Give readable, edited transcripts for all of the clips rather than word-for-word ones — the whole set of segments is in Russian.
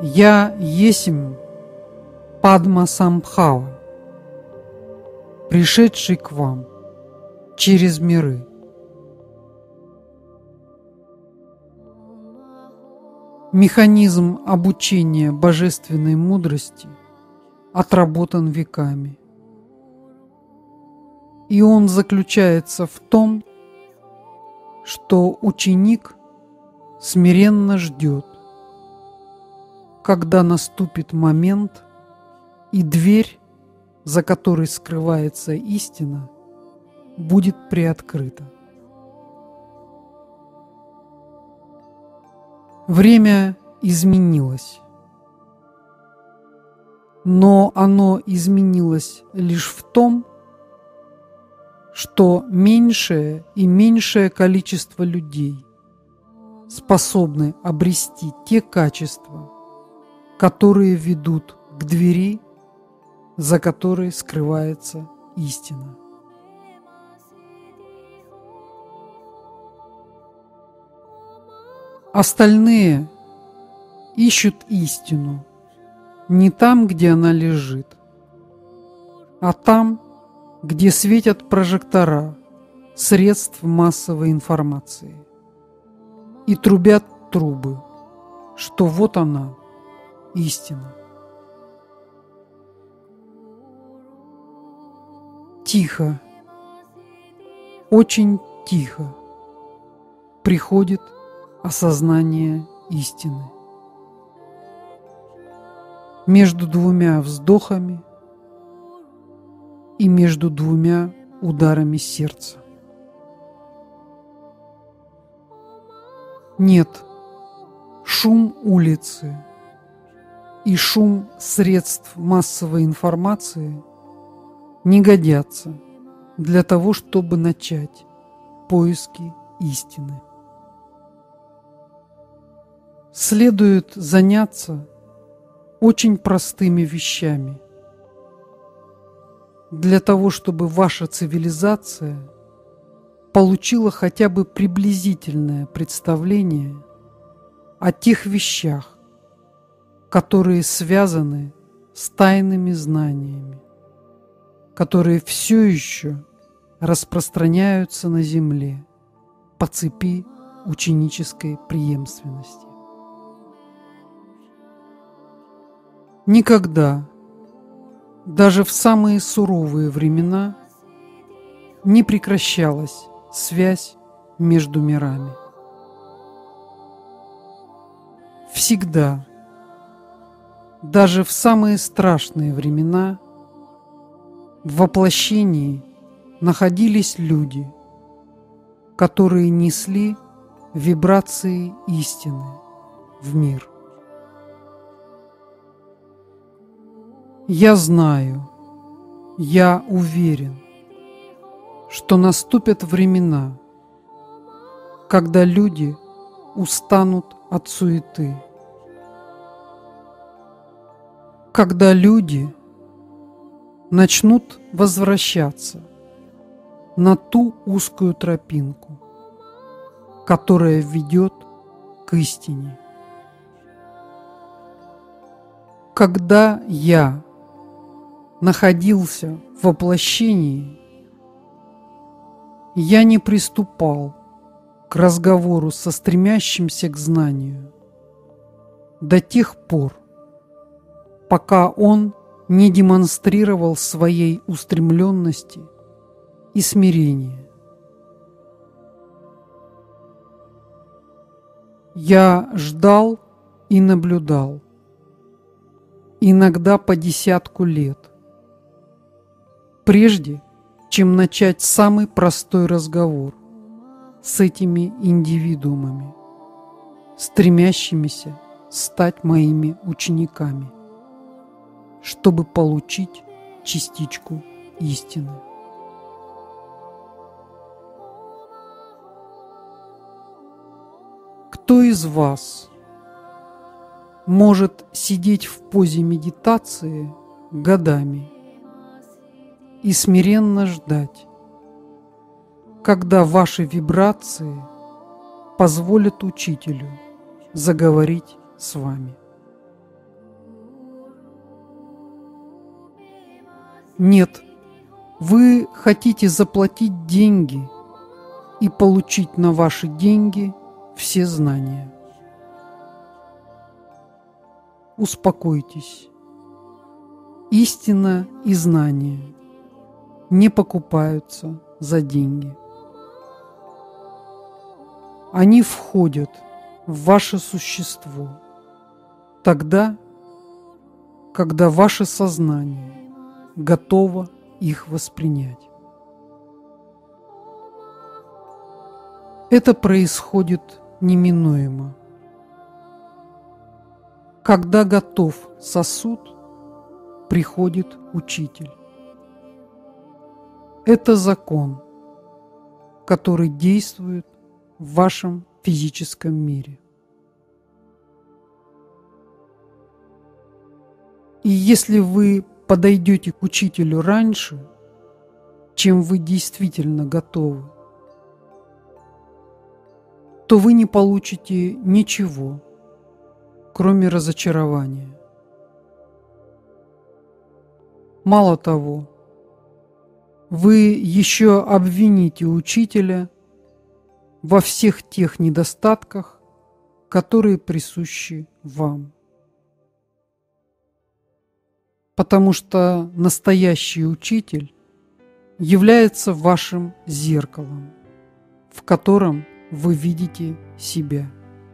Я есмь Падма Самбхава, пришедший к вам через миры. Механизм обучения божественной мудрости отработан веками. И он заключается в том, что ученик смиренно ждет, когда наступит момент, и дверь, за которой скрывается истина, будет приоткрыта. Время изменилось, но оно изменилось лишь в том, что меньшее и меньшее количество людей способны обрести те качества, которые ведут к двери, за которой скрывается истина. Остальные ищут истину не там, где она лежит, а там, где светят прожектора средств массовой информации и трубят трубы, что вот она, истина. Тихо, очень тихо приходит осознание истины. Между двумя вздохами и между двумя ударами сердца. Нет, шум улицы и шум средств массовой информации не годятся для того, чтобы начать поиски истины. Следует заняться очень простыми вещами для того, чтобы ваша цивилизация получила хотя бы приблизительное представление о тех вещах, которые связаны с тайными знаниями, которые все еще распространяются на Земле по цепи ученической преемственности. Никогда, даже в самые суровые времена, не прекращалась связь между мирами. Всегда, даже в самые страшные времена, в воплощении находились люди, которые несли вибрации истины в мир. Я знаю, я уверен, что наступят времена, когда люди устанут от суеты, когда люди начнут возвращаться на ту узкую тропинку, которая ведет к истине. Когда я находился в воплощении, я не приступал к разговору со стремящимся к знанию до тех пор, пока он не демонстрировал своей устремленности и смирения. Я ждал и наблюдал, иногда по 10 лет, прежде чем начать самый простой разговор с этими индивидуумами, стремящимися стать моими учениками, чтобы получить частичку истины. Кто из вас может сидеть в позе медитации годами и смиренно ждать, когда ваши вибрации позволят учителю заговорить с вами? Нет, вы хотите заплатить деньги и получить на ваши деньги все знания. Успокойтесь. Истина и знания не покупаются за деньги. Они входят в ваше существо тогда, когда ваше сознание готово их воспринять. Это происходит неминуемо. Когда готов сосуд, приходит учитель. Это закон, который действует в вашем физическом мире. И если вы подойдете к учителю раньше, чем вы действительно готовы, то вы не получите ничего, кроме разочарования. Мало того, вы еще обвините учителя во всех тех недостатках, которые присущи вам. Потому что настоящий учитель является вашим зеркалом, в котором вы видите себя.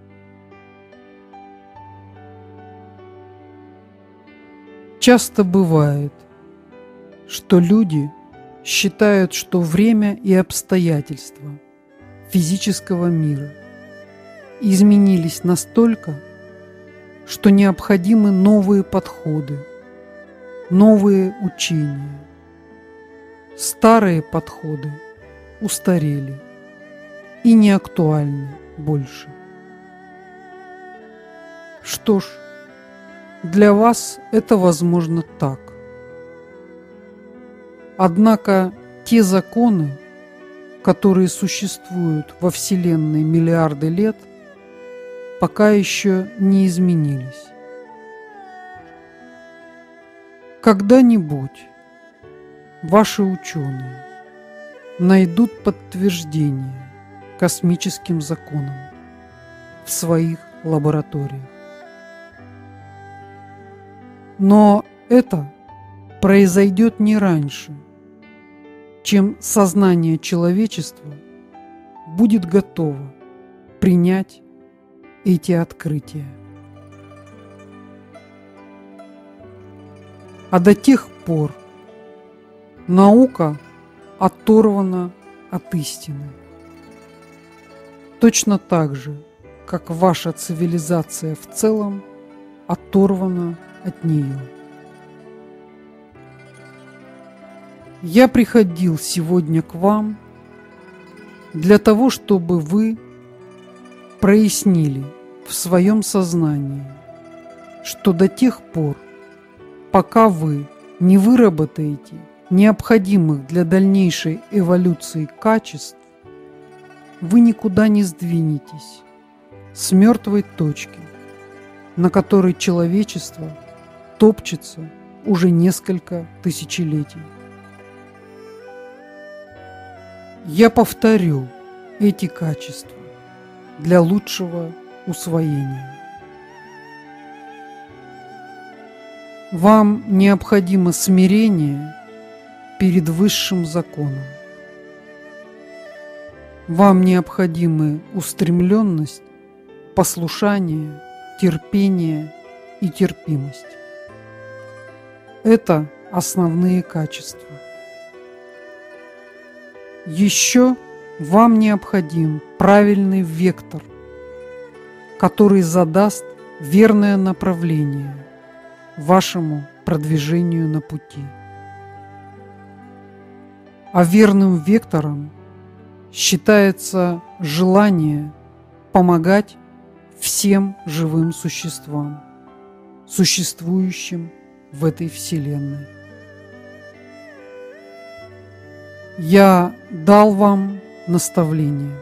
Часто бывает, что люди считают, что время и обстоятельства физического мира изменились настолько, что необходимы новые подходы, новые учения. Старые подходы устарели и не актуальны больше. Что ж, для вас это возможно так. Однако те законы, которые существуют во Вселенной миллиарды лет, пока еще не изменились. Когда-нибудь ваши ученые найдут подтверждение космическим законам в своих лабораториях. Но это произойдет не раньше, чем сознание человечества будет готово принять эти открытия. А до тех пор наука оторвана от истины. Точно так же, как ваша цивилизация в целом оторвана от нее. Я приходил сегодня к вам для того, чтобы вы прояснили в своем сознании, что до тех пор, пока вы не выработаете необходимых для дальнейшей эволюции качеств, вы никуда не сдвинетесь с мертвой точки, на которой человечество топчется уже несколько тысячелетий. Я повторю эти качества для лучшего усвоения. Вам необходимо смирение перед высшим законом. Вам необходимы устремленность, послушание, терпение и терпимость. Это основные качества. Еще вам необходим правильный вектор, который задаст верное направление вашему продвижению на пути. А верным вектором считается желание помогать всем живым существам, существующим в этой Вселенной. Я дал вам наставление,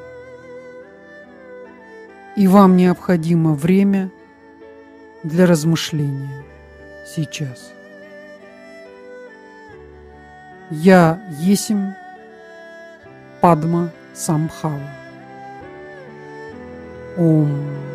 и вам необходимо время для размышления сейчас. Я есмь Падма Самбхава. Ом.